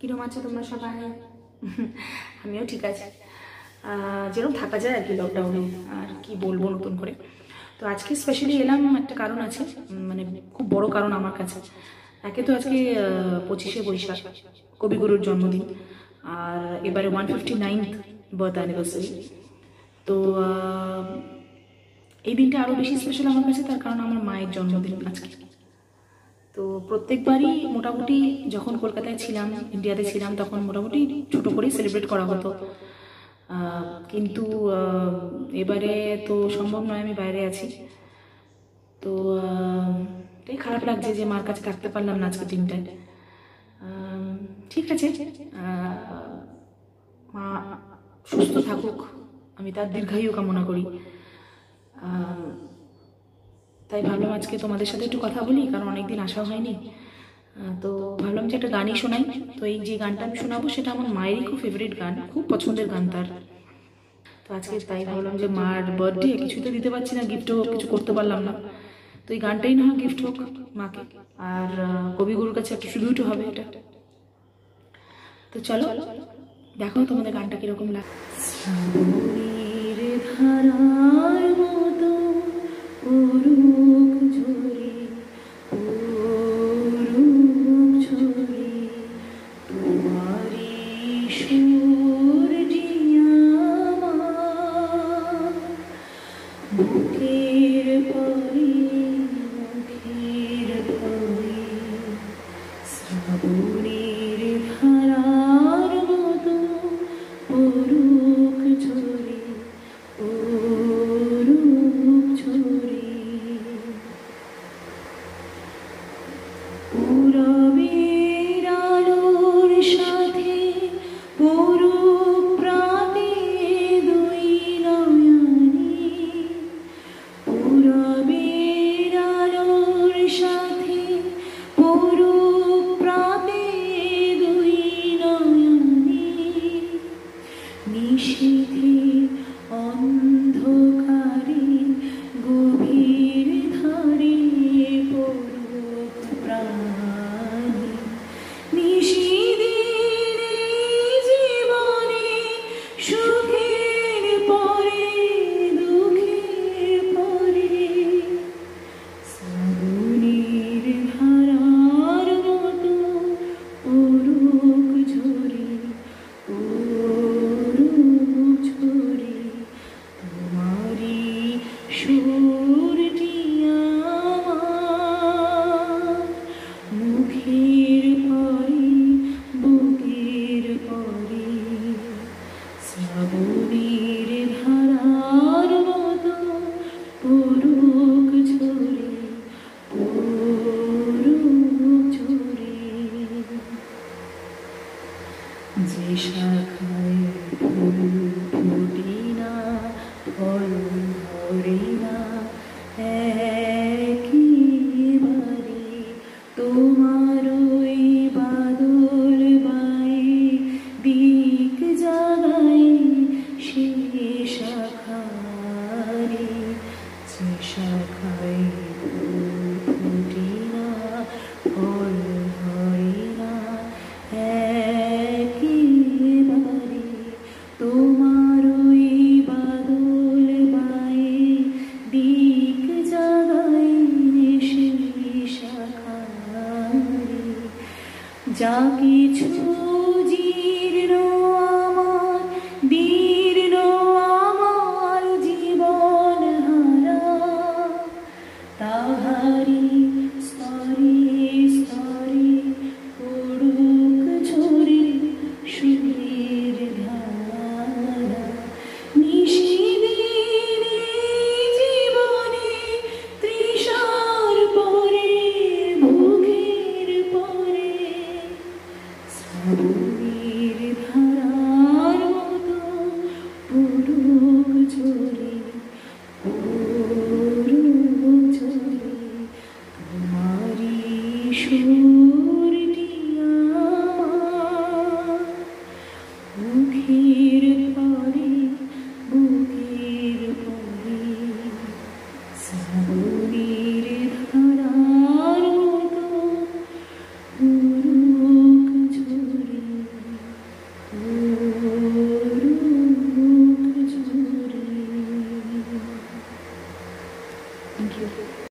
কিরম আছো তোমরা সবাই? আমিও ঠিক আছে, যেরকম থাকা যায় আর কি লকডাউনে। আর কি বলবো নতুন করে। তো আজকে স্পেশালি এলাম, একটা কারণ আছে, মানে খুব বড় কারণ আমার কাছে। একে তো আজকে 25শে বৈশাখ, কবিগুরুর জন্মদিন, আর এবারে 159th বার্থ অ্যানিভার্সারি। তো এই দিনটা আরও বেশি স্পেশাল আমার কাছে, তার কারণ আমার মায়ের জন্মদিন আজকে। তো প্রত্যেকবারই মোটামুটি যখন কলকাতায় ছিলাম, ইন্ডিয়াতে ছিলাম, তখন মোটামুটি ছোটো করেই সেলিব্রেট করা হতো। কিন্তু এবারে তো সম্ভব নয়, আমি বাইরে আছি। তো এটাই খারাপ লাগছে যে মার কাছে থাকতে পারলাম না আজকের দিনটায়। ঠিক আছে, মা সুস্থ থাকুক, আমি তার দীর্ঘায়ু কামনা করি। তাই ভাবলাম আজকে তোমাদের সাথে একটু কথা বলি, কারণ অনেকদিন আসা হয়নি। তো ভাবলাম যে একটা গানই শোনাই। তো এই যে গানটা আমি শোনাবো সেটা আমার মায়েরই খুব ফেভারিট গান, খুব পছন্দের গান তার। তো আজকে তাই ভাবলাম যে মার বার্থডে, কিছু তো দিতে পারছি না, গিফটও কিছু করতে পারলাম না, তো এই গানটাই না হয় গিফট হোক মাকে। আর কবিগুরুর কাছে একটা ট্রিবিউটও হবে এটা। তো চলো দেখো তোমাদের গানটা কিরকম লাগে। শ্রাবণের ধারার মতো অরুক ঝরে, অরুক ঝরে, তোমারই সুর জিয়া আমার, বুকের পরে মুখের পরে, শ্রাবণের ধারার মতো অরুক ঝরে, অরুক ঝরে, পূরবের আলোর সাথে পূরব প্রাতে দুই নয়নে, পূরবের আলোর সাথে পূরব প্রাতে দুই নয়নে, নিশীথে অন্ধকারে গভীর ধারে পড়ুক প্রাণে, নিশিদিন জীবনে সুখের পরে দুঃখের পরে, শ্রাবণের ধারার মতো অরুক ঝরে, অরুক ঝরে, তোমারই সুরটি আমার, মুখের পরে বুকের পরে, শ্রাবণের ধারার মতো অরুক ঝরে, অরুক ঝরে, যে শাখায় ফুল ফোটে না, ফল ধরে না একেবারে, তোমার ওই বাদল বায়ে দিক জাগায় সে শাখারে, যে শাখায় ফুল ফোটে না, ফল ধরে না একেবারে, তোমার ওই বাদল বায়ে দিক জাগায় সে শাখারে, যা কিছু জীর্ণ আমার, দীর্ণ আমার জীবন হারা, তাহারি স্তরে স্তরে পড়ুক ঝরে সুরের ধারা, নিশিদিন জীবনে তৃষার পরে বুকের পরে, শ্রাবণের ধারার মতো পড়ুক ঝরে, অরুক ঝরে, তোমারই সুরটি আমার, মুখের পরে বুকের পরে, শ্রাবণের ধারার মতো অরুক ঝরে। ইউ।